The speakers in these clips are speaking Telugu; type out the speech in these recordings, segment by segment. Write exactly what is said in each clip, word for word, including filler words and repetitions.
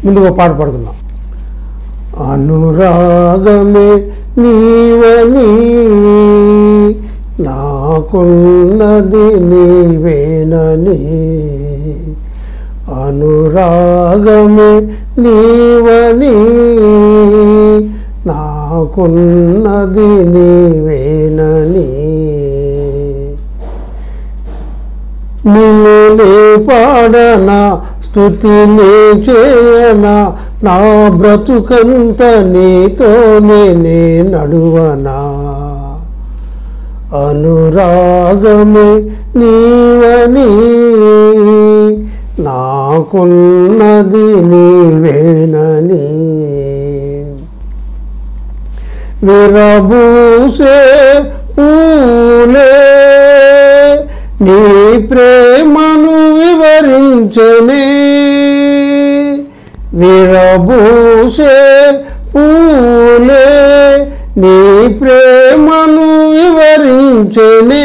ముందుగా పాట పాడుకుందాం. అనురాగమే నీవని నాకున్నది నీవేనని, అనురాగమే నీవని నాకున్నది నీవేనని, నిన్ను నీ పాడనా స్తుతిని చేయనా, నా బ్రతుకంత నీతోనే నే నడువనా. అనురాగమే నీవని నాకున్నది నీవేనని, విరబూసే పూలే నీ ప్రేమను వివరించనే, విరబూసే పూలే నీ ప్రేమను వివరించనే,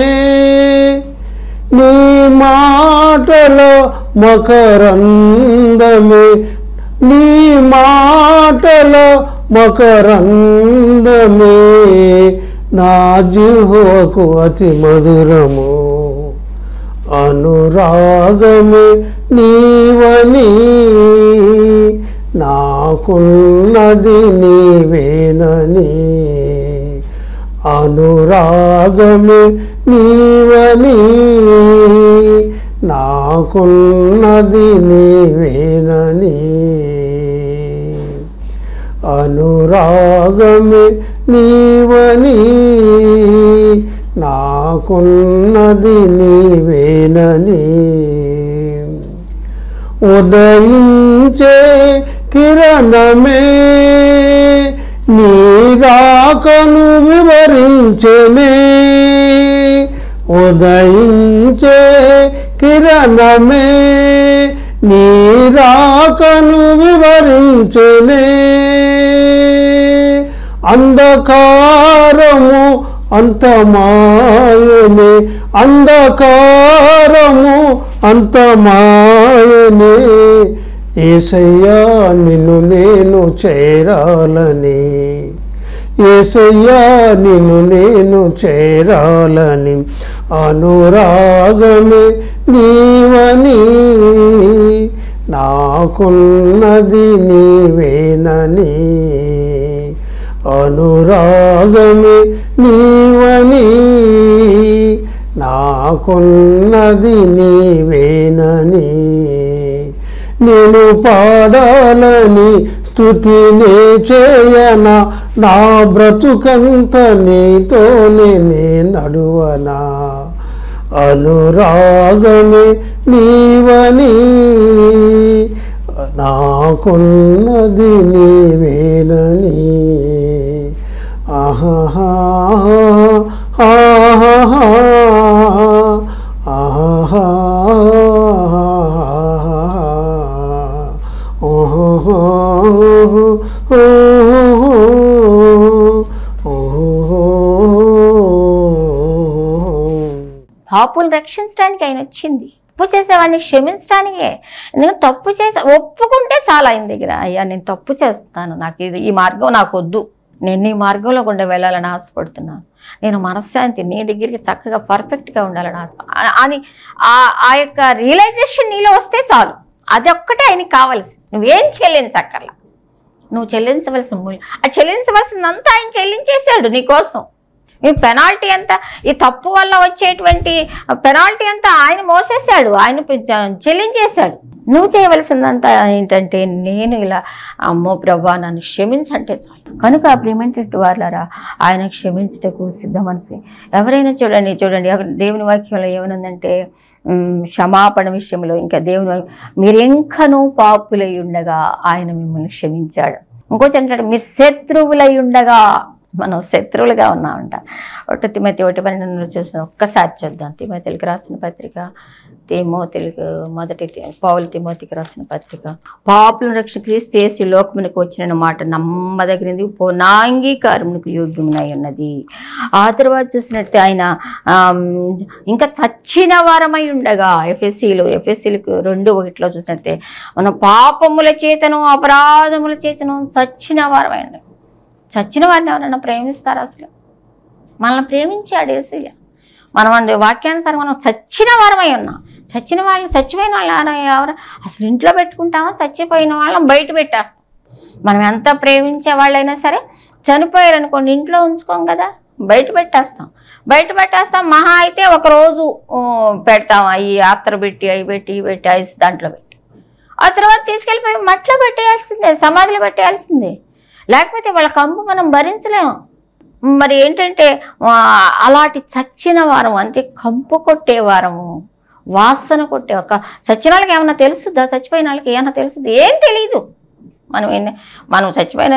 నీ మాటలో మకరందమే, నీ మాటలో మకరందమే నా జిహ్వకు అతి మధురము. అనురాగమే నీవని నాకున్నది నీవేనని, అనురాగమే నీవని నాకున్నది నీవేనని, అనురాగమే నీవని నాకున్నది నీవేనని, ఉదయించే కిరణమే నీ రాకను వివరించెనే, ఉదయించే కిరణమే నీ రాకను వివరించెనే, అంధకారము అంతమాయనే, అంధకారము అంతమాయనే, యేసయ్యా నిన్ను నేను చేరాలని, యేసయ్యా నిన్ను నేను చేరాలని, అనురాగమే నీవని నాకున్నది నీవేనని, అనురాగమే నీవని నాకున్నది నీవేనని, నేను పాడాలని స్తుతినే చేయనా, నా బ్రతుకంత నీతోనే నే నడువనా. అనురాగమే నీవని నాకున్నది నీవేనని, ఆహా ఆహా ఆహా ఓహో పాపులు రక్షించడానికి ఆయన వచ్చింది, తప్పు చేసేవాడిని క్షమించడానికే. నేను తప్పు చేసే ఒప్పుకుంటే చాలా ఆయన దగ్గర, అయ్యా నేను తప్పు చేస్తాను, నాకు ఇది ఈ మార్గం నాకు వద్దు, నేను నీ మార్గంలో గుండా వెళ్ళాలని ఆశపడుతున్నాను, నేను మనశ్శాంతి నీ దగ్గరికి చక్కగా పర్ఫెక్ట్గా ఉండాలని ఆశ అని ఆ యొక్క రియలైజేషన్ నీలో వస్తే చాలు. అది ఒక్కటే ఆయనకి కావాల్సి, నువ్వేం చెల్లించక్కర్లా, నువ్వు చెల్లించవలసిన మూల్యం అది చెల్లించవలసిందంతా ఆయన చెల్లించేశాడు నీకోసం. ఈ పెనాల్టీ అంతా, ఈ తప్పు వల్ల వచ్చేటువంటి పెనాల్టీ అంతా ఆయన మోసేశాడు, ఆయన చెల్లించేశాడు. నువ్వు చేయవలసిందంతా ఏంటంటే, నేను ఇలా అమ్మో ప్రభా నన్ను క్షమించంటే చాలు. కనుక ప్రియమైనటువంటి వాళ్ళారా, ఆయన క్షమించటకు సిద్ధ మనసు. ఎవరైనా చూడండి చూడండి దేవుని వాక్యంలో ఏమనుందంటే, క్షమాపణ విషయంలో ఇంకా దేవుని మీరు ఎంకనూ పాపులై ఉండగా ఆయన మిమ్మల్ని క్షమించాడు. ఇంకోటి ఏంటంటే, మీరు శత్రువులై ఉండగా మనం శత్రువులుగా ఉన్నామంట. ఒకటి తిమోతి ఒకటి పన్నెండులో చూసిన ఒక్కసారి చూద్దాం. తిమోతికి రాసిన పత్రిక, తిమోతికి మొదటి పౌలు తిమోతికి రాసిన పత్రిక. పాపులను రక్షణ క్రీస్తు యేసు లోకమునకు వచ్చిన మాట నమ్మదగినది, పో నా అంగీకారమునకు యోగ్యమునై ఉన్నది. ఆ తర్వాత చూసినట్టే ఆయన ఇంకా చచ్చిన వారమై ఉండగా ఎఫ్ఎస్సీలు ఎఫ్ఎస్సీలకు రెండు ఒకటిలో చూసినట్టే మన పాపముల చేతను అపరాధముల చేతను చచ్చిన వారమై ఉండగా. చచ్చిన వారిని ఎవరైనా ప్రేమిస్తారు? అసలు మనల్ని ప్రేమించాడు యేసయ్య. మనం అండి వాక్యానుసారం మనం చచ్చిన వారమై ఉన్నాం. చచ్చిన వాళ్ళని చచ్చిపోయిన వాళ్ళని ఎవరు అసలు ఇంట్లో పెట్టుకుంటామో, చచ్చిపోయిన వాళ్ళని బయట పెట్టేస్తాం. మనం ఎంత ప్రేమించే వాళ్ళైనా సరే చనిపోయారు అనుకోండి, ఇంట్లో ఉంచుకోం కదా, బయట పెట్టేస్తాం. బయట పెట్టేస్తాం మహా అయితే ఒకరోజు పెడతాం, అవి ఆత్ర పెట్టి అవి పెట్టి ఇవి పెట్టి ఐస్ దాంట్లో పెట్టి, ఆ తర్వాత తీసుకెళ్ళిపోయి మట్లో పెట్టేయాల్సిందే, సమాధిలో పెట్టేయాల్సిందే. లేకపోతే వాళ్ళ కంపు మనం భరించలేము. మరి ఏంటంటే అలాంటి చచ్చిన వారం అంటే కంపు కొట్టే వారము, వాసన కొట్టే. ఒక చచ్చిన వాళ్ళకి ఏమన్నా తెలుస్తుందా? చచ్చిపోయిన వాళ్ళకి ఏమన్నా తెలుస్తుంది? ఏం తెలీదు. మనం ఎన్ని మనం చచ్చిపోయిన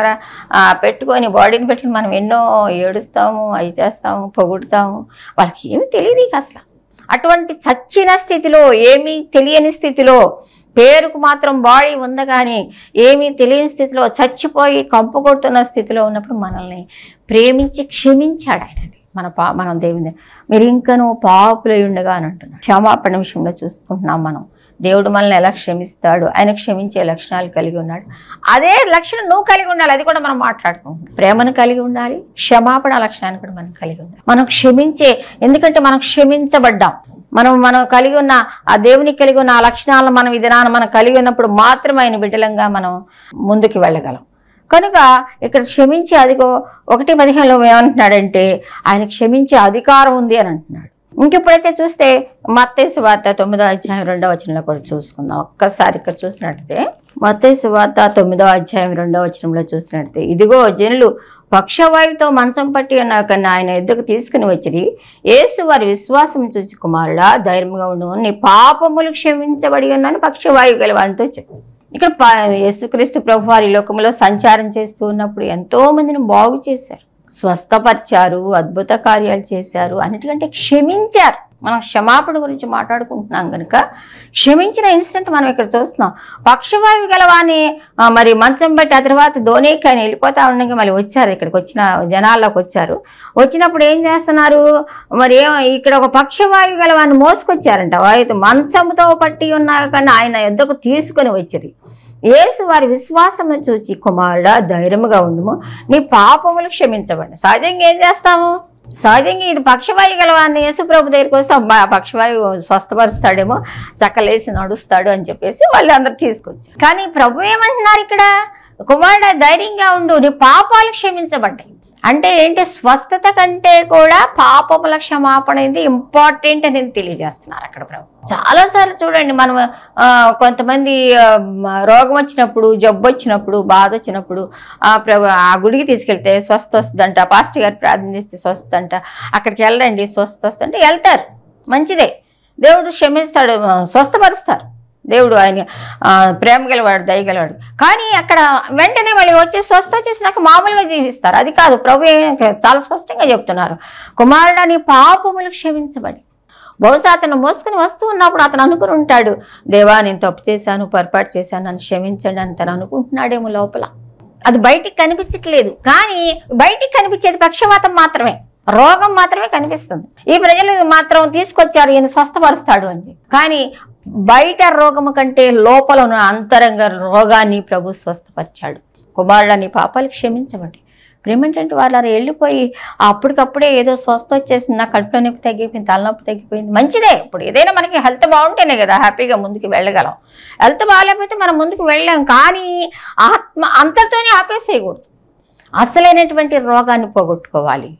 పెట్టుకొని బాడీని పెట్టుకుని మనం ఎన్నో ఏడుస్తాము, అవి చేస్తాము, పొగుడుతాము. వాళ్ళకి ఏమి తెలియదు ఇక అసలు. అటువంటి చచ్చిన స్థితిలో, ఏమీ తెలియని స్థితిలో, పేరుకు మాత్రం బాడీ ఉంది కానీ ఏమీ తెలియని స్థితిలో, చచ్చిపోయి కంపు కొడుతున్న స్థితిలో ఉన్నప్పుడు మనల్ని ప్రేమించి క్షమించాడు ఆయన. మన పా మనం దేవుని మీరు ఇంకనూ పాపులై ఉండగా అని అంటున్నాడు. క్షమాపణ విషయంలో చూసుకుంటున్నాం మనం. దేవుడు మనల్ని ఎలా క్షమిస్తాడు, ఆయన క్షమించే లక్షణాలు కలిగి ఉన్నాడు. అదే లక్షణం నువ్వు కలిగి ఉండాలి. అది కూడా మనం మాట్లాడుకుంటాం. ప్రేమను కలిగి ఉండాలి, క్షమాపణ లక్షణాన్ని కూడా మనం కలిగి ఉండాలి. మనం క్షమించే, ఎందుకంటే మనం క్షమించబడ్డాం. మనం మనం కలిగి ఉన్న ఆ దేవునికి కలిగి ఉన్న ఆ లక్షణాలను మనం విధానాన్ని మనం కలిగి ఉన్నప్పుడు మాత్రమే ఆయన బిడ్డలంగా మనం ముందుకు వెళ్ళగలం. కనుక ఇక్కడ క్షమించే అదిగో ఒకటి పదిహేనులో ఏమంటున్నాడంటే ఆయన క్షమించే అధికారం ఉంది అని అంటున్నాడు. ఇంకెప్పుడైతే చూస్తే మత్తయి సువార్త తొమ్మిదో అధ్యాయం రెండో వచనంలో కూడా చూసుకుందాం. ఒక్కసారి ఇక్కడ చూసినట్టయితే మత్తయి సువార్త తొమ్మిదో అధ్యాయం రెండో వచనంలో చూసినట్టయితే ఇదిగో జనులు పక్షవాయువుతో మంచం పట్టి ఉన్న కన్నా ఆయన ఎద్దుకు తీసుకుని వచ్చిరి. యేసు వారి విశ్వాసం చూసి కుమారుడా ధైర్యంగా ఉండు, నీ పాపములు క్షమించబడి ఉన్నాను పక్షవాయువు గలవానితో చెప్పు. ఇక్కడ యేసుక్రీస్తు ప్రభు వారి లోకంలో సంచారం చేస్తూ ఉన్నప్పుడు ఎంతో మందిని బాగు చేశారు, స్వస్థపరిచారు, అద్భుత కార్యాలు చేశారు, అన్నిటికంటే క్షమించారు. మనం క్షమాపణ గురించి మాట్లాడుకుంటున్నాం కనుక క్షమించిన ఇన్సిడెంట్ మనం ఇక్కడ చూస్తున్నాం. పక్షవాయువు గలవాని మరి మంచం బట్టి ఆ తర్వాత ధోనికి ఆయన వెళ్ళిపోతా ఉండగా మళ్ళీ వచ్చారు, ఇక్కడికి వచ్చిన జనాల్లోకి వచ్చారు. వచ్చినప్పుడు ఏం చేస్తున్నారు మరి, ఇక్కడ ఒక పక్షవాయువు గలవాన్ని మోసుకొచ్చారంట. వాయు మంచంతో పట్టి ఉన్నా కానీ ఆయన యుద్ధకు తీసుకొని వచ్చారు. యేసు వారి విశ్వాసమును చూచి కుమారుడా ధైర్యముగా ఉండుము, నీ పాపములు క్షమించబడి. సహజంగా ఏం చేస్తాము, సహజంగా ఇది పక్షవాయు గలవాన్ని యేసు ప్రభు దగ్గరికి వస్తే పక్షవాయువు స్వస్థపరుస్తాడేమో, చక్కలేసి నడుస్తాడు అని చెప్పేసి వాళ్ళు అందరు తీసుకొచ్చారు. కానీ ప్రభు ఏమంటున్నారు ఇక్కడ, కుమారుడా ధైర్యంగా ఉండు, నీ పాపాలు క్షమించబడ్డాయి. అంటే ఏంటి, స్వస్థత కంటే కూడా పాపముల క్షమాపణ అనేది ఇంపార్టెంట్ అనేది తెలియజేస్తున్నారు అక్కడ ప్రభు. చాలాసార్లు చూడండి, మనం కొంతమంది రోగం వచ్చినప్పుడు, జబ్బు వచ్చినప్పుడు, బాధ వచ్చినప్పుడు ఆ ప్రభు ఆ గుడికి తీసుకెళ్తే స్వస్థ వస్తుందంట, పాస్టర్ గారు ప్రార్థన చేస్తే స్వస్థ అంట, అక్కడికి వెళ్ళండి స్వస్థ వస్తుందంటే వెళ్తారు, మంచిదే. దేవుడు క్షమిస్తాడు, స్వస్థపరుస్తారు. దేవుడు ఆయన ప్రేమ గలవాడు, దయగలవాడు. కానీ అక్కడ వెంటనే మళ్ళీ వచ్చి స్వస్థ చేసినాక మామూలుగా జీవిస్తారు. అది కాదు, ప్రభు చాలా స్పష్టంగా చెప్తున్నారు, కుమారుడా నీ పాపములు క్షమించబడి. బహుశా అతను మోసుకుని వస్తూ ఉన్నప్పుడు అతను అనుకుని ఉంటాడు, దేవా నేను తప్పు చేశాను, పొరపాటు చేశాను, నన్ను క్షమించండి అని తను అనుకుంటున్నాడేమో లోపల. అది బయటికి కనిపించట్లేదు, కానీ బయటికి కనిపించేది పక్షవాతం మాత్రమే, రోగం మాత్రమే కనిపిస్తుంది. ఈ ప్రజలు మాత్రం తీసుకొచ్చారు ఈయన స్వస్థపరుస్తాడు అని, కానీ బయట రోగము కంటే లోపల ఉన్న అంతరంగ రోగాన్ని ప్రభు స్వస్థపరిచాడు. కుమారుడు నీ పాపాలు క్షమించబడి. ప్రేమేంటంటే వాళ్ళు అలా వెళ్ళిపోయి అప్పటికప్పుడే ఏదో స్వస్థ వచ్చేసింది, నా కడుపులో నొప్పి తగ్గిపోయింది, తలనొప్పి తగ్గిపోయింది, మంచిదే. ఇప్పుడు ఏదైనా మనకి హెల్త్ బాగుంటేనే కదా హ్యాపీగా ముందుకు వెళ్ళగలం. హెల్త్ బాగాలేకపోతే మనం ముందుకు వెళ్ళాం, కానీ ఆత్మ అంతటితోనే ఆపేసేయకూడదు. అసలైనటువంటి రోగాన్ని పోగొట్టుకోవాలి.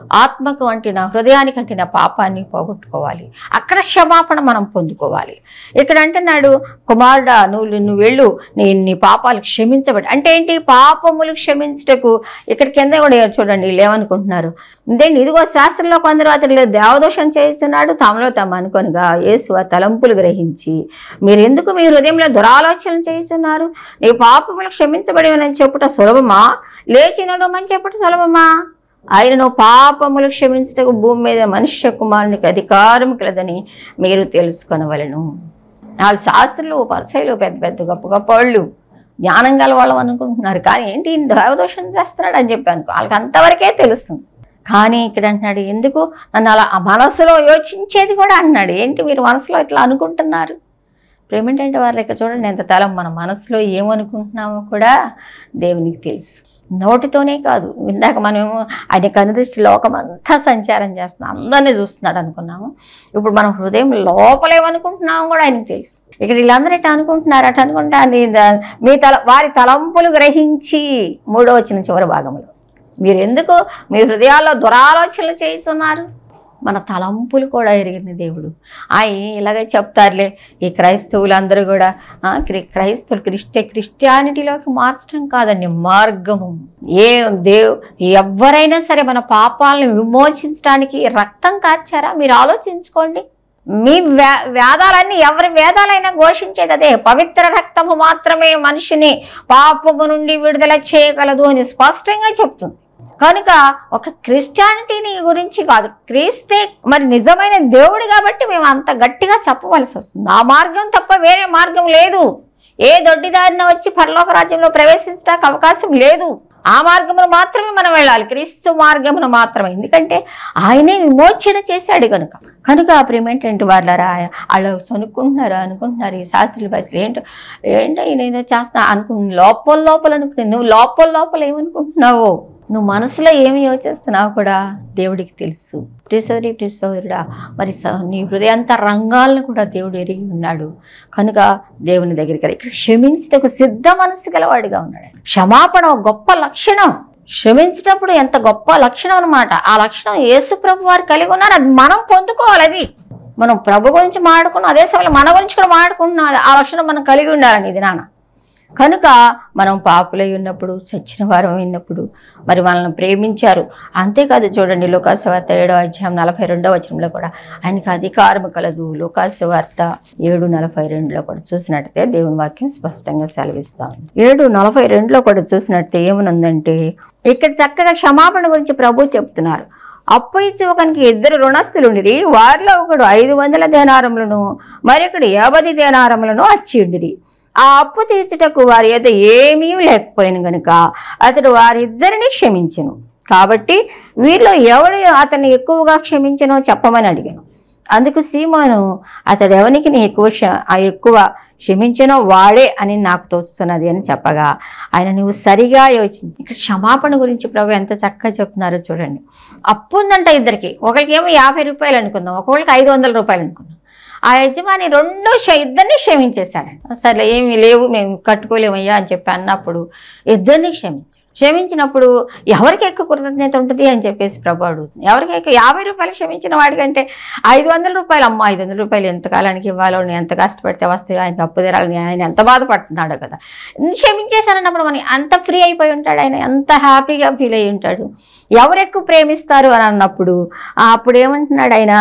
ఆత్మకు అంటిన హృదయానికి అంటిన పాపాన్ని పోగొట్టుకోవాలి. అక్కడ క్షమాపణ మనం పొందుకోవాలి. ఇక్కడ అంటున్నాడు, కుమారుడా నువ్వు నువ్వు వెళ్ళు, నీ నీ పాపాలు క్షమించబడి. అంటే ఏంటి? పాపములు క్షమించటకు. ఇక్కడ కింద కూడా చూడండి వీళ్ళు ఏమనుకుంటున్నారు అంటే, ఇదిగో శాస్త్రంలో కొందరు అతడు దేవదోషం చేస్తున్నాడు, తమలో తమ అనుకొనగా యేసు ఆ తలంపులు గ్రహించి, మీరు ఎందుకు మీ హృదయంలో దురాలోచన చేస్తున్నారు? నీ పాపములు క్షమించబడి అని చెప్పుట సులభమా, లేచి నడవమని చెప్పుట సులభమా? ఆయనను పాపములు క్షమించటకు భూమి మీద మనుష్య కుమారునికి అధికారం కలదని మీరు తెలుసుకొనవలెను. వాళ్ళు శాస్త్రులు, పరిసయ్యులు, పెద్ద పెద్ద గొప్ప గొప్ప వాళ్ళు, జ్ఞానం గల వాళ్ళు అనుకుంటున్నారు. కానీ ఏంటి దేవదోషం చేస్తున్నాడు అని చెప్పి అనుకో, వాళ్ళకి అంతవరకే తెలుస్తుంది. కానీ ఇక్కడ అంటున్నాడు, ఎందుకు నన్ను అలా మనసులో యోచించేది కూడా అన్నాడు. ఏంటి మీరు మనసులో ఇట్లా అనుకుంటున్నారు? ప్రేమేంటంటే వారు ఇక్కడ చూడండి ఎంత తలం, మన మనసులో ఏమనుకుంటున్నామో కూడా దేవునికి తెలుసు. నోటితోనే కాదు, ఇందాక మనమేమో ఆయన కనుదృష్టి లోకం అంతా సంచారం చేస్తున్నాం, అందరినీ చూస్తున్నాడు అనుకున్నాము. ఇప్పుడు మనం హృదయం లోపలేమనుకుంటున్నాము కూడా ఆయనకు తెలుసు. ఇక్కడ వీళ్ళందరూ ఎట్లా అనుకుంటున్నారు, అట్లా అనుకుంటా మీ తల వారి తలంపులు గ్రహించి, మూడో వచ్చిన చివరి భాగంలో, మీరు ఎందుకు మీ హృదయాల్లో దురాలోచనలు చేస్తున్నారు? మన తలంపులు కూడా ఎరిగిన దేవుడు. ఆయన ఇలాగే చెప్తారులే, ఈ క్రైస్తవులందరూ కూడా క్రైస్తవులు క్రిస్టి క్రిస్టియానిటీలోకి మార్చడం కాదండి, మార్గము. ఏ దేవ్ ఎవరైనా సరే మన పాపాలను విమోచించడానికి రక్తం కార్చారా? మీరు ఆలోచించుకోండి. మీ వ్యా వేదాలన్నీ ఎవరి వేదాలైనా ఘోషించేది అదే, పవిత్ర రక్తము మాత్రమే మనిషిని పాపము నుండి విడుదల చేయగలదు అని స్పష్టంగా చెప్తుంది. కనుక ఒక క్రిస్టియానిటీని గురించి కాదు, క్రీస్తే మరి నిజమైన దేవుడు కాబట్టి మేము అంత గట్టిగా చెప్పవలసి వస్తుంది. ఆ మార్గం తప్ప వేరే మార్గం లేదు. ఏ దొడ్డిదారిన వచ్చి పరలోక రాజ్యంలో ప్రవేశించడానికి అవకాశం లేదు. ఆ మార్గమును మాత్రమే మనం వెళ్ళాలి, క్రీస్తు మార్గమును మాత్రమే. ఎందుకంటే ఆయనే విమోచన చేశాడు కనుక. కనుక ప్రేమేంటంటే వాళ్ళరా వాళ్ళు సనుక్కుంటున్నారు అనుకుంటున్నారు, ఈ శాస్త్రుల భాషలు ఏంటో ఏంటో ఈయన ఏదో చేస్తున్నా అనుకుంటు లోపల లోపల అనుకుంటున్నా. నువ్వు లోపల లోపల ఏమనుకుంటున్నావో, నువ్వు మనసులో ఏమి యోచిస్తున్నావు కూడా దేవుడికి తెలుసు. ప్రియ సోదరి, ప్రియ సోదరుడా, మరి నీ హృదయాంత రంగాలను కూడా దేవుడు ఎరిగి ఉన్నాడు. కనుక దేవుని దగ్గరికి ఇక్కడ క్షమించటకు సిద్ధ మనసు గలవాడిగా ఉన్నాడు. క్షమాపణ గొప్ప లక్షణం. క్షమించేటప్పుడు ఎంత గొప్ప లక్షణం అనమాట. ఆ లక్షణం యేసు ప్రభు వారు కలిగి ఉన్నారు. అది మనం పొందుకోవాలి. అది మనం ప్రభు గురించి మాట్లాడుకున్నాం, అదే సమయంలో మన గురించి కూడా మాట్లాడుకుంటున్నాం. ఆ లక్షణం మనం కలిగి ఉండాలని ఇది నాన్న. కనుక మనం పాపులై ఉన్నప్పుడు, చచ్చిన వారం అయినప్పుడు మరి మనల్ని ప్రేమించారు. అంతేకాదు చూడండి, లోకాసు వార్త ఏడో అధ్యాయం నలభై రెండో వచనంలో కూడా ఆయనకి అధికారం కలదు. లోకాసు వార్త ఏడు నలభై రెండులో కూడా చూసినట్టయితే దేవుని వాక్యం స్పష్టంగా సెలవిస్తాం. ఏడు నలభై రెండులో కూడా చూసినట్టే ఏమనుందంటే, ఇక్కడ చక్కగా క్షమాపణ గురించి ప్రభు చెప్తున్నారు. అప్పు ఇచ్చి ఒకనికి ఇద్దరు రుణస్థులుండిరి, వారిలో ఒకడు ఐదు వందల దేనారములను మరొకడు యాభై దేనారములను అచ్చియుండిరి. ఆ అప్పు తీర్చుటకు వారి యొద్ద ఏమీ లేకపోయిన గనుక అతడు వారిద్దరిని క్షమించెను. కాబట్టి వీరిలో ఎవడు అతన్ని ఎక్కువగా క్షమించనో చెప్పమని అడిగాను. అందుకు సీమోను, అతడు ఎవరికి ఎక్కువ ఆ ఎక్కువ క్షమించనో వాడే అని నాకు తోచుతున్నది అని చెప్పగా, ఆయన నువ్వు సరిగా యోచించి. ఇక్కడ క్షమాపణ గురించి ప్రభు ఎంత చక్కగా చెప్తున్నారో చూడండి. అప్పు ఉందంట ఇద్దరికి, ఒకరికి ఏమో యాభై రూపాయలు అనుకుందాం, ఒకరికి ఐదు వందల రూపాయలు అనుకుందాం. ఆ యజమాని రెండు ఇద్దరిని క్షమించేశాడు. సరే ఏమి లేవు మేము కట్టుకోలేమయ్యా అని చెప్పి అన్నప్పుడు ఇద్దరిని క్షమించాడు. క్షమించినప్పుడు ఎవరికి ఎక్కువ కృతజ్ఞత ఉంటుంది అని చెప్పేసి ప్రభు అడుగుతుంది. ఎవరికి ఎక్కువ? యాభై రూపాయలు క్షమించిన వాడికంటే ఐదు వందల రూపాయలు అమ్మ ఐదు వందల రూపాయలు ఎంత కాలానికి ఇవ్వాలో, ఎంత కష్టపడితే వస్తే ఆయన అప్పు తీరాలని ఆయన ఎంత బాధపడుతున్నాడు కదా. క్షమించేశానన్నప్పుడు మనకి అంత ఫ్రీ అయిపోయి ఉంటాడు, ఆయన ఎంత హ్యాపీగా ఫీల్ అయి ఉంటాడు. ఎవరు ఎక్కువ ప్రేమిస్తారు అని అన్నప్పుడు అప్పుడు ఏమంటున్నాడు ఆయన,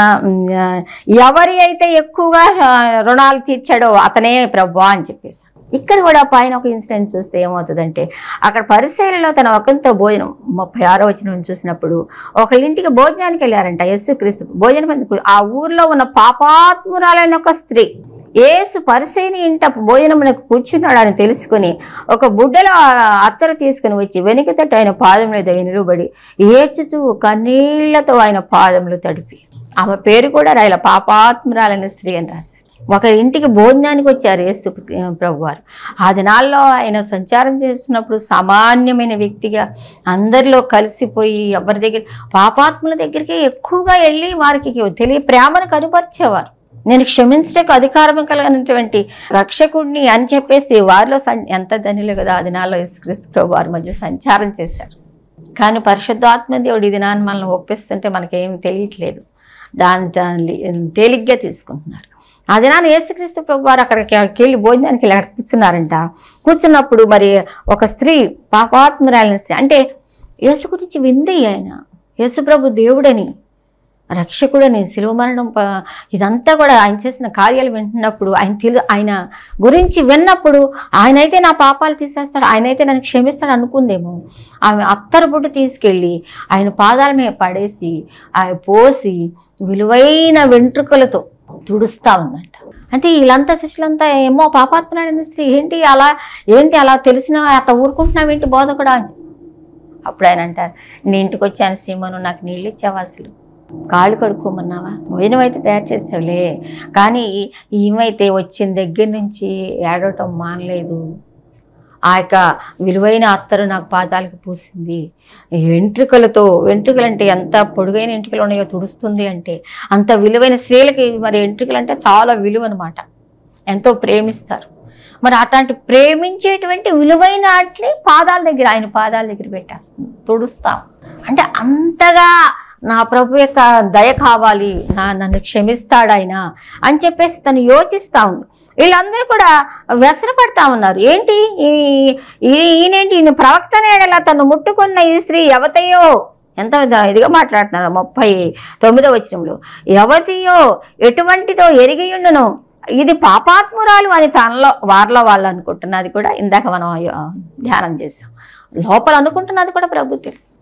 ఎవరి అయితే ఎక్కువగా రుణాలు తీర్చాడో అతనే ప్రభు అని చెప్పేసి. ఇక్కడ కూడా పైన ఒక ఇన్సిడెంట్ చూస్తే ఏమవుతుందంటే, అక్కడ పరిసయ్యులలో తన ఒకంతో భోజనం ముప్పై ఆరో వచనం చూసినప్పుడు ఒకళ్ళ ఇంటికి భోజనానికి వెళ్ళారంట యేసు క్రీస్తు భోజనం. ఆ ఊర్లో ఉన్న పాపాత్మురాలైన ఒక స్త్రీ యేసు పరిసయ్యుని ఇంట భోజనమునకు కూర్చున్నాడని తెలుసుకుని ఒక బుడ్డలో అత్తరు తీసుకుని వచ్చి వెనుకతట్టు ఆయన పాదముల దగ్గర నిలబడి ఏడ్చుచూ కన్నీళ్లతో ఆయన పాదములు తడిపి, ఆమె పేరు కూడా రాయల పాపాత్మురాలైన స్త్రీ అని రాశారు. ఒకరి ఇంటికి భోజనానికి వచ్చారు యేసు ప్రభు వారు. ఆ దినాల్లో ఆయన సంచారం చేస్తున్నప్పుడు సామాన్యమైన వ్యక్తిగా అందరిలో కలిసిపోయి ఎవరి దగ్గర పాపాత్ముల దగ్గరికి ఎక్కువగా వెళ్ళి వారికి తెలియ ప్రేమను కనుపరిచేవారు. నేను క్షమించటకు అధికారం కలిగినటువంటి రక్షకుడిని అని చెప్పేసి వారిలో ఎంత ధనిలు కదా ఆ దినాల్లో యేసుక్రీస్తు ప్రభు వారి మధ్య సంచారం చేశారు. కానీ పరిశుద్ధాత్మ దేవుడు ఇది నాన్న మనల్ని ఒప్పిస్తుంటే మనకేం తెలియట్లేదు, దాని దాన్ని తేలిగ్గా తీసుకుంటున్నారు. అది నాన్న యేసుక్రీస్తు ప్రభు వారు అక్కడికి వెళ్ళి భోజనానికి వెళ్ళి అక్కడ కూర్చున్నారంట. కూర్చున్నప్పుడు మరి ఒక స్త్రీ, పాపాత్మురాలిన స్త్రీ, అంటే యేసు గురించి వింది ఆయన, యేసు ప్రభు దేవుడని, రక్షకుడని, శిలువ మరణం, ఇదంతా కూడా ఆయన చేసిన కార్యాలు వింటున్నప్పుడు, ఆయన తెలు ఆయన గురించి విన్నప్పుడు ఆయనైతే నా పాపాలు తీసేస్తాడు, ఆయనైతే నన్ను క్షమిస్తాడు అనుకుందేమో. ఆమె అత్తరు బుడ్డు తీసుకెళ్ళి ఆయన పాదాల మీద పడేసి ఆయన పోసి విలువైన వెంట్రుకలతో తుడుస్తా ఉందంట. అంటే వీళ్ళంతా శిష్యులంతా ఏమో పాపాత్మురాలైన స్త్రీ ఏంటి అలా ఏంటి అలా తెలిసిన అట్లా ఊరుకుంటున్నావేంటి బోధకుడా అని. అప్పుడు ఆయన అంటారు, నీ ఇంటికి వచ్చాను సీమను, నాకు నీళ్ళు ఇచ్చావా, అసలు కాళ్ళు కడుక్కోమన్నావా, భోజనం అయితే తయారు చేసావులే, కానీ ఈమైతే వచ్చిన దగ్గర నుంచి ఏడవటం మానలేదు, ఆ యొక్క విలువైన అత్తరు నాకు పాదాలకు పూసింది, వెంట్రుకలతో, వెంట్రుకలు అంటే ఎంత పొడుగైన వెంట్రుకలు ఉన్నాయో తుడుస్తుంది అంటే, అంత విలువైన స్త్రీలకి మరి వెంట్రుకలు అంటే చాలా విలువ అనమాట, ఎంతో ప్రేమిస్తారు. మరి అట్లాంటి ప్రేమించేటువంటి విలువైన వాటిని పాదాల దగ్గర, ఆయన పాదాల దగ్గర పెట్టేస్తుంది, తుడుస్తాం. అంటే అంతగా నా ప్రభు యొక్క దయ కావాలి, నా నన్ను క్షమిస్తాడు ఆయన అని చెప్పేసి తను యోచిస్తూ ఉంది. వీళ్ళందరూ కూడా వ్యసనపడతా ఉన్నారు. ఏంటి ఈయనేంటి, ఈయన ప్రవక్తనే అలా తను ముట్టుకున్న ఈ స్త్రీ ఎవతయో, ఎంత ఇదిగా మాట్లాడుతున్నారు ముప్పై తొమ్మిదో వచనంలో, ఎవతయో ఎటువంటిదో ఎరిగియుండును, ఇది పాపాత్మురాలు అని తనలో వారిలో వాళ్ళు అనుకుంటున్నది కూడా ఇందాక మనం ధ్యానం చేసాం. లోపల అనుకుంటున్నది కూడా ప్రభు తెలుసు.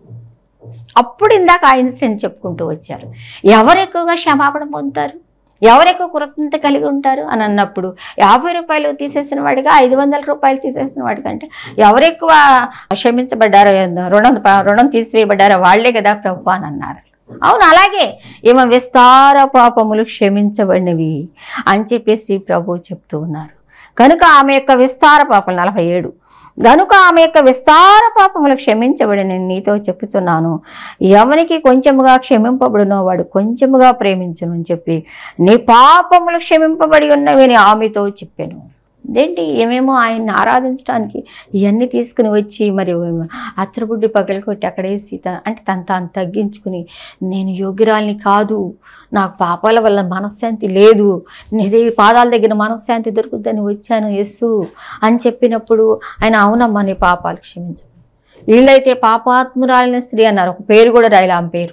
అప్పుడు ఇందాక ఆ ఇన్సిడెంట్ చెప్పుకుంటూ వచ్చారు. ఎవరు ఎక్కువగా క్షమాపణ పొందుతారు, ఎవరు ఎక్కువ కృతజ్ఞత కలిగి ఉంటారు అని అన్నప్పుడు, యాభై రూపాయలు తీసేసిన వాడిగా ఐదు వందల రూపాయలు తీసేసిన వాడికంటే ఎవరు ఎక్కువ క్షమించబడ్డారో, రుణం రుణం తీసివేయబడ్డారో వాళ్లే కదా ప్రభు అని అన్నారు. అవును, అలాగే ఏమో విస్తార పాపములు క్షమించబడినవి అని చెప్పేసి ప్రభు చెప్తూ ఉన్నారు. కనుక ఆమె యొక్క విస్తార పాపలు నలభై ఏడు గనుక ఆమె యొక్క విస్తార పాపములు క్షమించబడి నేను నీతో చెప్పుచున్నాను, ఎవనికి కొంచెముగా క్షమింపబడునో వాడు కొంచెముగా ప్రేమించును అని చెప్పి నీ పాపములు క్షమింపబడి ఉన్నవి అని ఆమెతో చెప్పాను. ఇదేంటి, ఏమేమో ఆయన్ని ఆరాధించడానికి ఇవన్నీ తీసుకుని వచ్చి మరి అత్తరుబుడ్డి పగలు కొట్టి అక్కడేసి అంటే తను తాను తగ్గించుకుని, నేను యోగ్యురాల్ని కాదు, నాకు పాపాల వల్ల మనశ్శాంతి లేదు, నీది పాదాల దగ్గర మనశ్శాంతి దొరుకుద్దని వచ్చాను యేసు అని చెప్పినప్పుడు ఆయన అవునమ్మా నీ పాపాలు క్షమించు. వీళ్ళైతే పాపాత్మురాలైన స్త్రీ అన్నారు, ఒక పేరు కూడా రాయాలి ఆమె పేరు.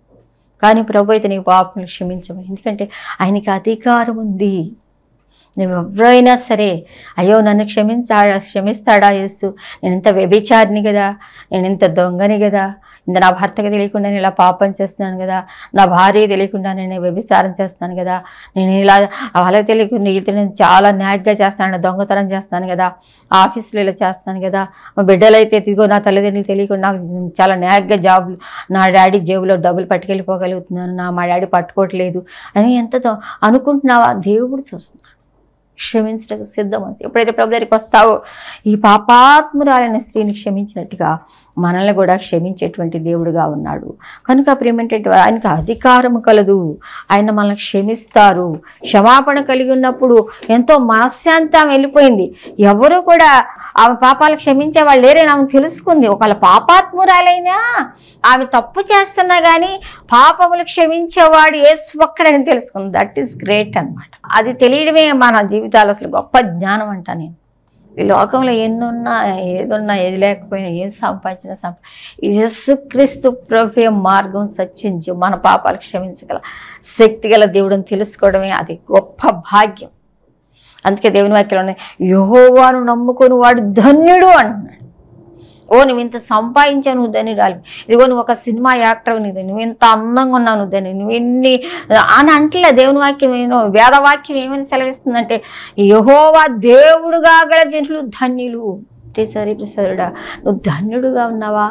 కానీ ప్రభు అయితే నీకు పాపములు క్షమించమని, ఎందుకంటే ఆయనకి అధికారం ఉంది. నువ్వు ఎవరైనా సరే అయ్యో నన్ను క్షమించా క్షమిస్తాడా యేసు, నేను ఇంత వ్యభిచారిని కదా, నేను ఇంత దొంగని కదా, ఇంత నా భర్తకి తెలియకుండా నేను ఇలా పాపం చేస్తున్నాను కదా, నా భార్య తెలియకుండా నేను వ్యభిచారం చేస్తాను కదా, నేను ఇలా వాళ్ళకి తెలియకుండా వీళ్ళతో నేను చాలా న్యాగ్గా చేస్తాను, దొంగతనం చేస్తాను కదా, ఆఫీసులో ఇలా చేస్తాను కదా, మా బిడ్డలైతే తిరిగో నా తల్లిదండ్రులు తెలియకుండా నాకు చాలా న్యాగ్గా జాబులు, నా డాడీ జేబులో డబ్బులు పట్టుకెళ్ళిపోగలుగుతున్నాను, నా మా డాడీ పట్టుకోవట్లేదు అని ఎంత అనుకుంటున్నావా, దేవుడు చూస్తున్నాడు. క్షమించడానికి సిద్ధం. ఎప్పుడైతే ప్రభు దగ్గరికి వస్తావో ఈ పాపాత్మురాలైన స్త్రీని క్షమించినట్టుగా మనల్ని కూడా క్షమించేటువంటి దేవుడుగా ఉన్నాడు. కనుక ప్రేమేంటంటే ఆయనకు అధికారం కలదు, ఆయన మనల్ని క్షమిస్తారు. క్షమాపణ కలిగి ఉన్నప్పుడు ఎంతో మనశ్శాంతం వెళ్ళిపోయింది. ఎవరు కూడా ఆమె పాపాలు క్షమించే వాళ్ళు లేరని ఆమె తెలుసుకుంది. ఒకవేళ పాపాత్మురాలైనా ఆమె తప్పు చేస్తున్నా కానీ పాపములు క్షమించేవాడు యేసు ఒక్కడని తెలుసుకుంది. దట్ ఈస్ గ్రేట్ అనమాట. అది తెలియడమే మన జీవితాలు అసలు గొప్ప జ్ఞానం అంట. నేను ఈ లోకంలో ఎన్నున్నా ఏదున్నా ఏది లేకపోయినా ఏం సంపాదించినా సంపా యేసుక్రీస్తు ప్రభు మార్గం సత్యం మన పాపాలు క్షమించగల శక్తి గల దేవుడిని తెలుసుకోవడమే అది గొప్ప భాగ్యం. అందుకే దేవుని వాక్యంలోనే యెహోవాను నమ్ముకొని వాడు ధన్యుడు అంటున్నాడు. ఓ నువ్వు ఇంత సంపాదించావు నువ్వు ధన్యుడాలి, ఇదిగో నువ్వు ఒక సినిమా యాక్టర్ నీది, నువ్వు ఇంత అందంగా ఉన్నావు నువ్వు ధన్యుడు, నువ్వు ఎన్ని అని అంటలే. దేవుని వాక్యం ఏమో వేదవాక్యం ఏమని సెలవిస్తుందంటే యెహోవా దేవుడుగా గల జనులు ధన్యులు. సరే ప్రసాదుడా నువ్వు ధన్యుడుగా ఉన్నావా?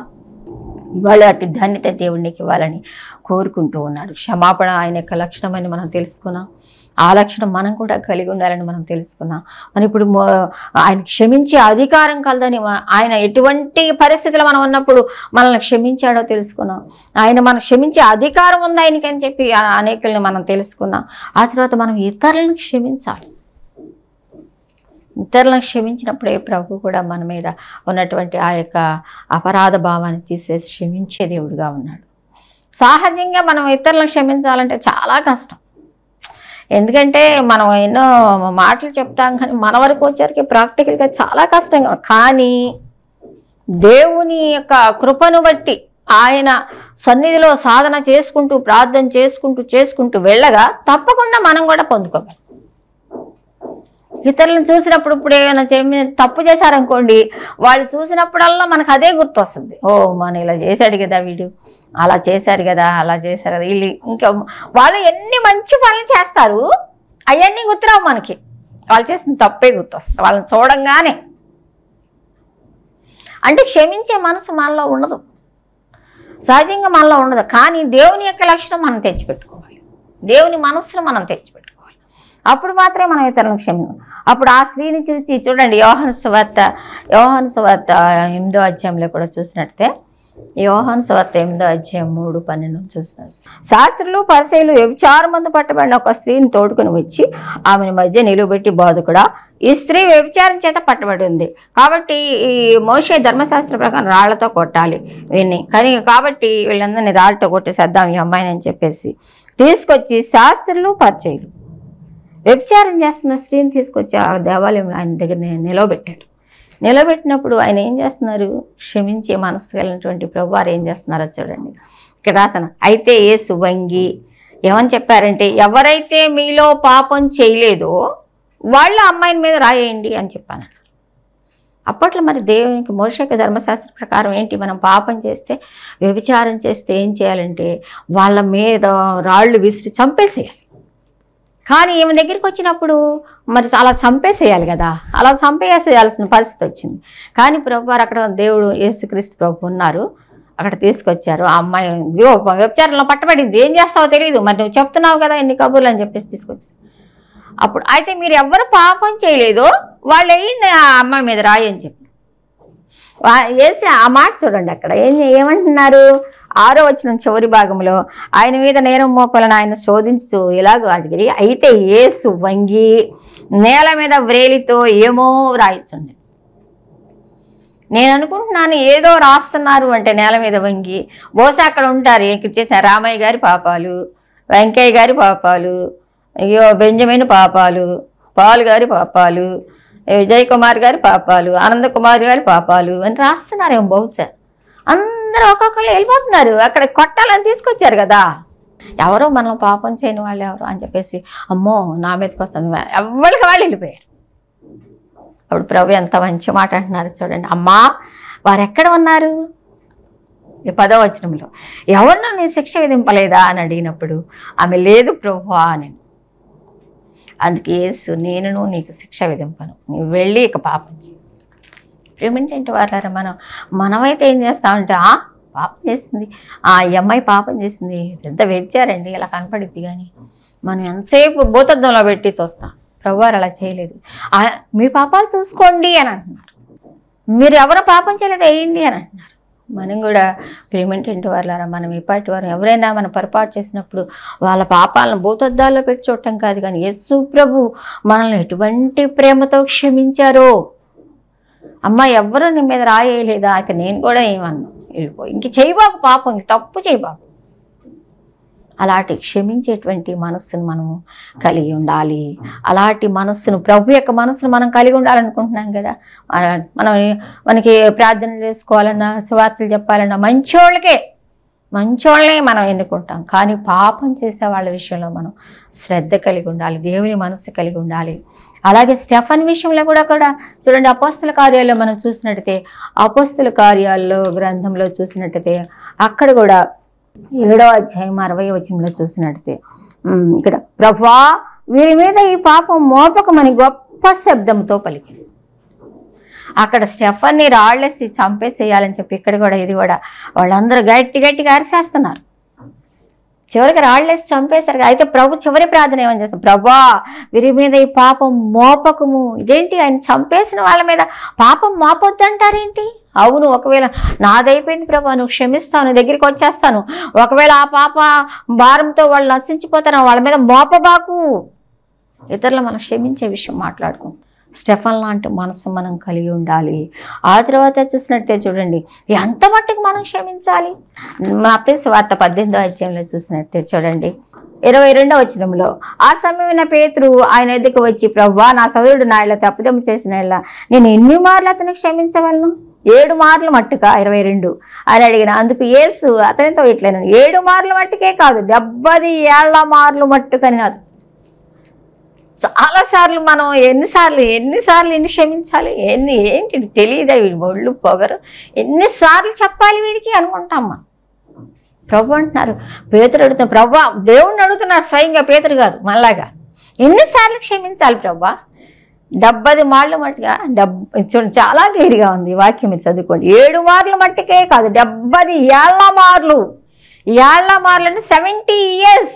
ఇవాళ అటు ధన్యత దేవుడికి ఇవ్వాలని కోరుకుంటూ ఉన్నాడు. క్షమాపణ ఆయన యొక్క లక్షణమని మనం తెలుసుకున్నాం. ఆ లక్షణం మనం కూడా కలిగి ఉండాలని మనం తెలుసుకున్నాం. మనం ఇప్పుడు ఆయన క్షమించే అధికారం కలదని, ఆయన ఎటువంటి పరిస్థితులు మనం ఉన్నప్పుడు మనల్ని క్షమించాడో తెలుసుకున్నాం. ఆయన మనం క్షమించే అధికారం ఉంది ఆయనకి అని చెప్పి అనేకుల్ని మనం తెలుసుకున్నాం. ఆ తర్వాత మనం ఇతరులను క్షమించాలి. ఇతరులను క్షమించినప్పుడే ప్రభు కూడా మన మీద ఉన్నటువంటి ఆ యొక్క అపరాధ భావాన్ని తీసేసి క్షమించే దేవుడుగా ఉన్నాడు. సహజంగా మనం ఇతరులను క్షమించాలంటే చాలా కష్టం. ఎందుకంటే మనం ఎన్నో మాటలు చెప్తాం, కానీ మన వరకు వచ్చరికి ప్రాక్టికల్గా చాలా కష్టంగా. కానీ దేవుని యొక్క కృపను బట్టి ఆయన సన్నిధిలో సాధన చేసుకుంటూ ప్రార్థన చేసుకుంటూ చేసుకుంటూ వెళ్ళగా తప్పకుండా మనం కూడా పొందుకోగలం. ఇతరులను చూసినప్పుడు ఇప్పుడు ఏమైనా తప్పు చేశారనుకోండి, వాళ్ళు చూసినప్పుడల్లా మనకు అదే గుర్తు వస్తుంది. ఓ మన ఇలా చేశాడు కదా వీడు, అలా చేశారు కదా, అలా చేశారు కదా. వీళ్ళు ఇంకా వాళ్ళు ఎన్ని మంచి పనులు చేస్తారు, అవన్నీ గుర్తురావు మనకి. వాళ్ళు చేసిన తప్పే గుర్తు వస్తుంది వాళ్ళని చూడంగానే. అంటే క్షమించే మనసు మనలో ఉండదు, సహజంగా మనలో ఉండదు. కానీ దేవుని యొక్క లక్షణం మనం తెచ్చిపెట్టుకోవాలి, దేవుని మనస్సును మనం తెచ్చిపెట్టుకోవాలి. అప్పుడు మాత్రమే మనం ఇతరులను క్షమించాం. అప్పుడు ఆ స్త్రీని చూసి చూడండి, యోహాను సువార్త యోహాను సువార్త ఎనిమిదో అధ్యాయంలో కూడా చూసినట్టే, యోహాను సువార్త ఎనిమిదో అధ్యాయం మూడు పన్నెండు చూస్తున్నారు. శాస్త్రులు పరిసయ్యులు వ్యభిచారమందు పట్టబడిన ఒక స్త్రీని తోడుకుని వచ్చి ఆమెను మధ్య నిలువబెట్టి, బోధకుడా, ఈ స్త్రీ వ్యభిచారం చేత పట్టబడి ఉంది కాబట్టి ఈ మోషే ధర్మశాస్త్ర ప్రకారం రాళ్లతో కొట్టాలి వీన్ని, కానీ కాబట్టి వీళ్ళందరినీ రాళ్లతో కొట్టేసేద్దాం ఈ అమ్మాయిని అని చెప్పేసి తీసుకొచ్చి శాస్త్రులు పరిచయులు వ్యభిచారం చేస్తున్న స్త్రీని తీసుకొచ్చి ఆ దేవాలయం ఆయన దగ్గర నిలవబెట్టాడు. నిలబెట్టినప్పుడు ఆయన ఏం చేస్తున్నారు, క్షమించే మనసు కలిగినటువంటి ప్రభువారు ఏం చేస్తున్నారో చూడండి. ఇక్కడ రాసిన, అయితే యేసు వంగి ఏమని చెప్పారంటే, ఎవరైతే మీలో పాపం చేయలేదో వాళ్ళ అమ్మాయిని మీద రాయేయండి అని చెప్పాను. అప్పట్లో మరి దేవునికి మోషే ధర్మశాస్త్ర ప్రకారం ఏంటి, మనం పాపం చేస్తే వ్యభిచారం చేస్తే ఏం చేయాలంటే వాళ్ళ మీద రాళ్ళు విసిరి చంపేసేయాలి. కానీ ఈమె దగ్గరికి వచ్చినప్పుడు మరి అలా చంపేసేయాలి కదా, అలా చంపేసేయాల్సిన పరిస్థితి వచ్చింది. కానీ ప్రభు అక్కడ దేవుడు యేసుక్రీస్తు ప్రభు ఉన్నారు, అక్కడ తీసుకొచ్చారు. ఆ అమ్మాయి వ్యభిచారంలో పట్టబడింది, ఏం చేస్తావో తెలియదు, మరి నువ్వు చెప్తున్నావు కదా ఎన్ని కబుర్లు అని చెప్పేసి తీసుకొచ్చి, అప్పుడు అయితే మీరు ఎవరు పాపం చేయలేదో వాళ్ళు వేయండి ఆ అమ్మాయి మీద రాయి అని చెప్పి వేసి ఆ మాట చూడండి. అక్కడ ఏం ఏమంటున్నారు, ఆరో వచనం చివరి భాగంలో, ఆయన మీద నేరం మోపాలని ఆయన శోధించు ఇలాగ అడిగిరి. అయితే యేసు వంగి నేల మీద వ్రేలితో ఏమో రాయిస్తుండే. నేను అనుకుంటున్నాను ఏదో రాస్తున్నారు అంటే నేల మీద వంగి, బహుశా అక్కడ ఉంటారు ఇక్కడ చేసిన రామయ్య గారి పాపాలు, వెంకయ్య గారి పాపాలు, అయ్యో బెంజమిన్ పాపాలు, పాల్ గారి పాపాలు, విజయ్ కుమార్ గారి పాపాలు, ఆనంద కుమార్ గారి పాపాలు అని రాస్తున్నారేమో బహుశా. అందరూ ఒక్కొక్కళ్ళు వెళ్ళిపోతున్నారు, అక్కడ కొట్టాలని తీసుకొచ్చారు కదా, ఎవరో మనం పాపం చేయని వాళ్ళు ఎవరు అని చెప్పేసి అమ్మో నా మీదకి వస్తాను ఎవరికి వాళ్ళు వెళ్ళిపోయారు. అప్పుడు ప్రభు ఎంత మంచి మాట అంటున్నారు చూడండి, అమ్మా వారు ఎక్కడ ఉన్నారు, ఈ పదో వచనంలో ఎవరినో నీ శిక్ష విధింపలేదా అని అడిగినప్పుడు ఆమె లేదు ప్రభువా అని. అందుకే యేసు నేను నీకు శిక్ష విధింపను, నువ్వు వెళ్ళి ఇక పాపం చేయి. ప్రేమేంటంటే వాళ్ళారా, మనం మనమైతే ఏం చేస్తామంటే ఆ పాపం చేసింది, ఆ అమ్మాయి పాపం చేసింది, పెద్ద వ్యభిచారండి ఇలా కనపడిద్ది, కానీ మనం ఎంతసేపు భూతద్దంలో పెట్టి చూస్తాం. ప్రభువారు అలా చేయలేదు, మీ పాపాలు చూసుకోండి అని అంటున్నారు, మీరు ఎవరు పాపం చేయలేదు వేయండి అని అంటున్నారు. మనం కూడా ప్రేమేంటంటే వాళ్ళారా, మనం ఇప్పటి వారు ఎవరైనా మనం పొరపాటు చేసినప్పుడు వాళ్ళ పాపాలను భూతద్దాల్లో పెట్టి చూడటం కాదు, కానీ యేసు ప్రభు మనల్ని ఎటువంటి ప్రేమతో క్షమించారో. అమ్మ ఎవరు నీ మీద రాయేయలేదా, అయితే నేను కూడా ఏమన్నా వెళ్ళిపోయి ఇంక చేయబాకు పాపం, ఇంక తప్పు చేయబాకు. అలాంటి క్షమించేటువంటి మనస్సును మనము కలిగి ఉండాలి. అలాంటి మనస్సును ప్రభు యొక్క మనస్సును మనం కలిగి ఉండాలనుకుంటున్నాం కదా. మనం మనకి ప్రార్థన చేసుకోవాలన్నా సువార్తలు చెప్పాలన్నా మంచోళ్ళకే మంచోళ్ళనే మనం ఎన్నుకుంటాం, కానీ పాపం చేసే వాళ్ళ విషయంలో మనం శ్రద్ధ కలిగి ఉండాలి, దేవుని మనస్సు కలిగి ఉండాలి. అలాగే స్టెఫన్ విషయంలో కూడా కూడా చూడండి, అపోస్తల కార్యాల్లో మనం చూసినట్టయితే అపోస్తల కార్యాల్లో గ్రంథంలో చూసినట్టయితే అక్కడ కూడా ఏడో అధ్యాయం అరవై వచనంలో చూసినట్టయితే ఇక్కడ ప్రభువా వీరి మీద ఈ పాపం మోపకమని గొప్ప శబ్దంతో పలికింది. అక్కడ స్టెఫన్ని రాళ్ళేసి చంపేసేయాలని చెప్పి ఇక్కడ కూడా ఇది కూడా వాళ్ళందరూ గట్టి గట్టిగా అరిసేస్తున్నారు. చివరికి రాళ్ళేసి చంపేశారు. అయితే ప్రభు చివరి ప్రార్థన ఏమని చేస్తాం, ప్రభా వీరి మీద ఈ పాపం మోపకము. ఇదేంటి, ఆయన చంపేసిన వాళ్ళ మీద పాపం మోపొద్దంటారేంటి? అవును, ఒకవేళ నాదైపోయింది ప్రభా, నువ్వు క్షమిస్తాను, దగ్గరికి వచ్చేస్తాను, ఒకవేళ ఆ పాప భారంతో వాళ్ళు నశించిపోతాను, వాళ్ళ మీద మోపబాకు. ఇతరులు మనం క్షమించే విషయం మాట్లాడుకుంటాం. స్టెఫన్ లాంటి మనసు మనం కలిగి ఉండాలి. ఆ తర్వాత చూసినట్టే చూడండి ఎంత మట్టుకు మనం క్షమించాలి. మత్తయి సువార్త పద్దెనిమిదో అధ్యాయంలో చూసినట్టే చూడండి ఇరవై రెండో వచనంలో, ఆ సమయమైన పేతురు ఆయన ఎద్దుకు వచ్చి, ప్రభువా, నా సోదరుడు నా ఇలా తప్పుదమ్ము చేసిన ఇలా నేను ఎన్ని మార్లు అతను క్షమించవలను? ఏడు మార్లు మట్టుగా? ఇరవై రెండు అని అడిగిన. అందుకు యేసు అతనితో ఇట్లనను, ఏడు మార్లు మట్టుకే కాదు, డెబ్బది ఏళ్ల మార్లు మట్టుకని. నాదు చాలాసార్లు మనం ఎన్నిసార్లు ఎన్నిసార్లు ఎన్ని క్షమించాలి, ఎన్ని ఏంటి తెలియదా వీడి ఒళ్ళు పొగరు, ఎన్నిసార్లు చెప్పాలి వీడికి అనుకుంటాం మనం. ప్రభు అంటున్నారు, పేతురు అడుగుతున్నారు, ప్రభు దేవుణ్ణి అడుగుతున్నారు స్వయంగా పేతురు గారు మళ్ళాగా, ఎన్నిసార్లు క్షమించాలి ప్రభా? డెబ్బది మార్లు మట్టుగా. డెబ్ చూడండి చాలా క్లియర్గా ఉంది వాక్యం, మీరు చదువుకోండి. ఏడు మార్లు మట్టుకే కాదు, డెబ్బది ఏళ్ల మార్లు. ఏళ్ల మార్లు అంటే సెవెంటీ ఇయర్స్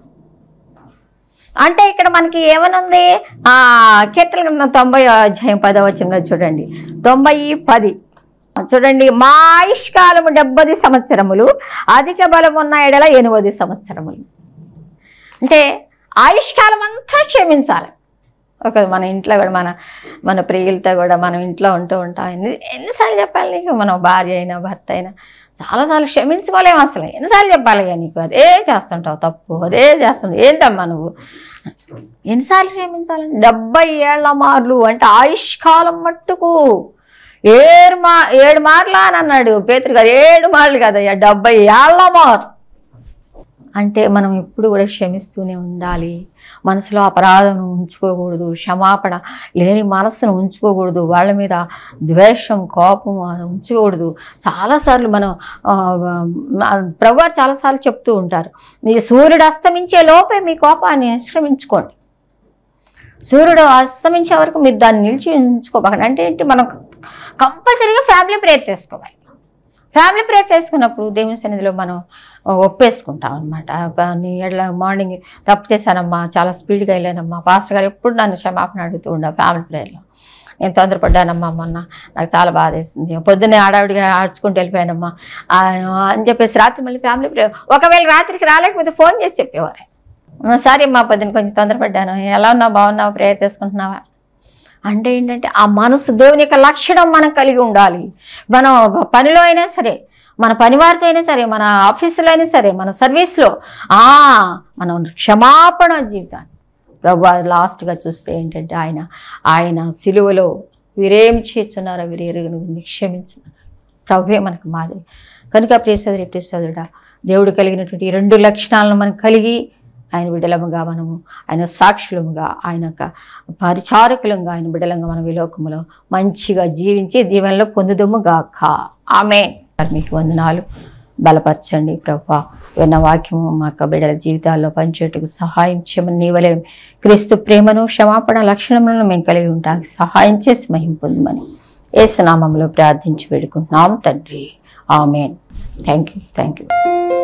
అంటే ఇక్కడ మనకి ఏమనుంది? ఆ కీర్తన గ్రంథం తొంభై అధ్యాయం పదవ వచనంలో చూడండి, తొంభై పది చూడండి, మా ఆయుష్కాలము డెబ్బది సంవత్సరములు, అధిక బలం ఉన్న ఎడల ఎనిమిది సంవత్సరములు. అంటే ఆయుష్కాలం అంతా క్షమించాలి. ఒక మన ఇంట్లో కూడా మన మన ప్రియులతో కూడా మనం ఇంట్లో ఉంటూ ఉంటాం. ఎన్ని ఎన్నిసార్లు చెప్పాలి నీకు? మన భార్య అయినా భర్త అయినా చాలాసార్లు క్షమించుకోలేము అసలు. ఎన్నిసార్లు చెప్పాలి నీకు? అదే చేస్తుంటావు తప్పు, అదే చేస్తుంటావు, ఏంటమ్మా నువ్వు? ఎన్నిసార్లు క్షమించాలండి? డెబ్బై ఏళ్ల మార్లు అంటే ఆయుష్కాలం మట్టుకు. ఏడు మా ఏడు మార్లు అని అన్నాడు పేతురు గారు. ఏడు మార్లు కదయ్యా, డెబ్బై ఏళ్ల మారు. అంటే మనం ఎప్పుడు కూడా క్షమిస్తూనే ఉండాలి. మనసులో అపరాధం ఉంచుకోకూడదు, క్షమాపణ లేని మనసును ఉంచుకోకూడదు, వాళ్ళ మీద ద్వేషం కోపం ఉంచుకోకూడదు. చాలాసార్లు మనం ప్రభువు చాలాసార్లు చెప్తూ ఉంటారు, మీ సూర్యుడు అస్తమించే లోపే మీ కోపాన్ని నిష్క్రమించుకోండి. సూర్యుడు అస్తమించే వరకు మీరు దాన్ని నిలిచి ఉంచుకోకండి. అంటే ఏంటి? మనం కంపల్సరీగా ఫ్యామిలీ ప్రేయర్ చేసుకోవాలి. ఫ్యామిలీ ప్రేయర్ చేసుకున్నప్పుడు దేవుని సన్నిధిలో మనం ఒప్పేసుకుంటాం అనమాట. నీ ఎట్లా మార్నింగ్ తప్పు చేశానమ్మా, చాలా స్పీడ్గా వెళ్ళానమ్మా, పాస్టర్ గారు ఎప్పుడు నన్ను క్షమాపణ అడుగుతూ ఉండా ఫ్యామిలీ ప్రేయర్లో. నేను తొందరపడ్డానమ్మా, మొన్న నాకు చాలా బాధ వేసింది, పొద్దున్నే ఆడావిడిగా ఆడుచుకుంటూ వెళ్ళిపోయానమ్మా అని చెప్పేసి రాత్రి మళ్ళీ ఫ్యామిలీ ప్రేయర్. ఒకవేళ రాత్రికి రాలేకపోతే ఫోన్ చేసి చెప్పేవారే, సారీ అమ్మా పొద్దున్న కొంచెం తొందరపడ్డాను, ఎలా ఉన్నావు, బాగున్నావు, ప్రేయర్ చేసుకుంటున్నావా? అంటే ఏంటంటే ఆ మనసు దేవుని యొక్క లక్షణం మనం కలిగి ఉండాలి. మనం పనిలో అయినా సరే, మన పనివారితో అయినా సరే, మన ఆఫీసులో అయినా సరే, మన సర్వీస్లో ఆ మనం క్షమాపణ జీవితాన్ని ప్రభు లాస్ట్గా చూస్తే ఏంటంటే ఆయన ఆయన సిలువలో వీరేం చేస్తున్నారో వీరు ఎరుగును క్షమించమన్నారు. ప్రభువే మనకు మాదిరి. కనుక ప్రియ సోదరి ప్రియ సోదరుడా, దేవుడు కలిగినటువంటి ఈ రెండు లక్షణాలను మనం కలిగి ఆయన బిడ్డలముగా మనము, ఆయన సాక్షులముగా, ఆయన పరిచారకులంగా, ఆయన బిడ్డలంగా మనం ఈ లోకములో మంచిగా జీవించి దీవెనలో పొందుదము గాక. ఆమేన్. మీకు వందనాలు. బలపరచండి ప్రభువా. విన్న వాక్యము మా యొక్క బిడ్డల జీవితాల్లో పనిచేయటకు సహాయం చేయమని, నీ వలె క్రీస్తు ప్రేమను క్షమాపణ లక్షణములను మేము కలిగి ఉంటానికి సహాయం చేసి మహిమ పొందమని యేసు నామములో ప్రార్థించి వేడుకుంటున్నాం తండ్రి. ఆమేన్. Thank you thank you